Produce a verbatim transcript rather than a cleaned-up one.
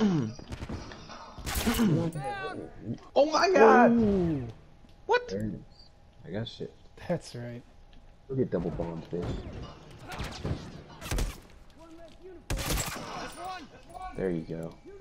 Oh my god! Ooh, What? There it is. I got shit. that's right. We'll get double bombs, bitch. There you go.